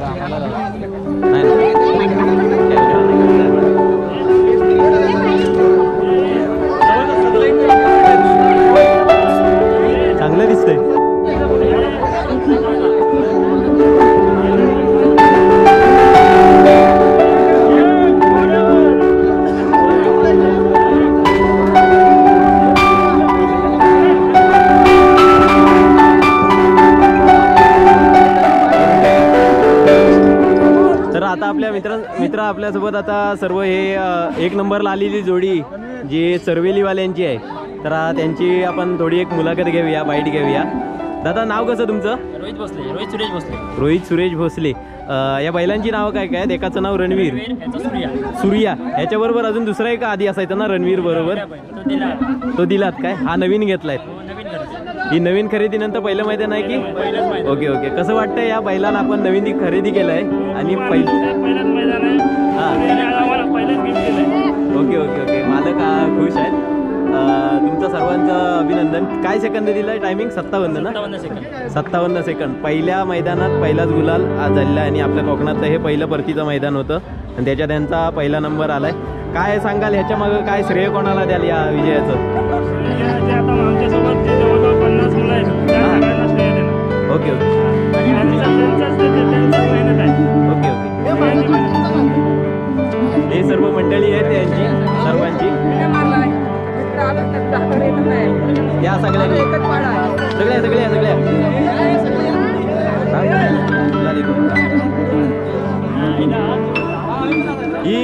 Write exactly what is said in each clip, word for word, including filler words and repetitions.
चांगलं दिसतंय. आता आपल्या मित्र मित्र आपल्यासोबत आता सर्व हे एक नंबरला आलेली जोडी जी चरवेलीवाल्यांची आहे, तर त्यांची आपण थोडी एक मुलाखत घेऊया, बाईट घेऊया. दादा नाव कसं तुमचं? रोहित भोसले. रोहित सुरेश भोसले. रोहित सुरेश भोसले. या बैलांची नावं काय काय? एकाचं नाव रणवीर, सूर्या. याच्याबरोबर अजून दुसरा एक आधी असायचा ना रणवीर बरोबर, तो दिलात काय? हा नवीन घेतलाय. ही नवीन खरेदीनंतर पहिलं मैदान आहे की? Okay okay. कसं वाटतं या बैलांना आपण नवीन खरेदी केलं आहे आणि पहिलं हां ओके ओके ओके. मालक खुश आहेत. तुमचं सर्वांचं अभिनंदन. काय सेकंद दिलं आहे? टायमिंग सत्तावन्न ना? सत्तावन्न सेकंद. पहिल्या मैदानात पहिलाच गुलाल आज झालेला आणि आपल्या कोकणातलं हे पहिलं परतीचं मैदान होतं आणि त्याच्यात त्यांचा पहिला नंबर आलाय. काय सांगाल ह्याच्या मागं काय श्रेय कोणाला द्याल या विजयाचं? Okay okay okay okay. हे सर्व मंडळी आहेत त्यांची सर्वांची. या सगळ्या सगळ्या सगळ्या सगळ्या ही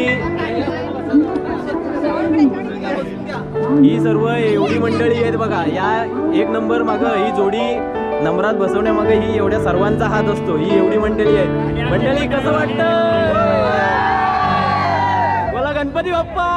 ही सर्व एवढी मंडळी आहेत बघा. या एक नंबर मागं ही जोडी नंबरात बसवण्यामागे ही एवढ्या सर्वांचा हात असतो. ही एवढी मंडळी आहे. मंडळी कसं वाटतं? बोला गणपती बाप्पा.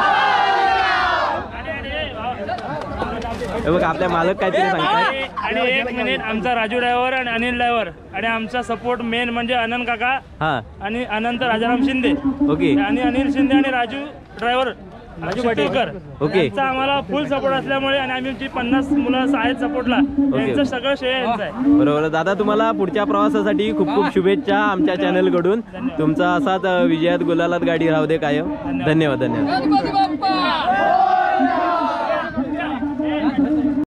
बघा आपल्या मालक काहीतरी सांगतात. आणि एक मिनिट, आमचा राजू ड्रायव्हर आणि अनिल ड्रायव्हर आणि आमचा सपोर्ट मेन म्हणजे अनंत काका हा आणि अनंत राजाराम शिंदे. ओके. आणि अनिल शिंदे आणि राजू ड्रायव्हर राजू पाटेकर. ओके. यांचा आम्हाला फुल सपोर्ट असल्यामुळे आणि आम्ही जी पन्नास मुलं आहेत सपोर्टला, यांचं सगळं श्रेय यांचं आहे. बरोबर. दादा तुम्हाला पुढच्या प्रवासासाठी खूप खूप शुभेच्छा आमच्या चॅनलकडून. तुमचा असाच विजयात गुलालात गाडी राहू दे कायम. धन्यवाद धन्यवाद.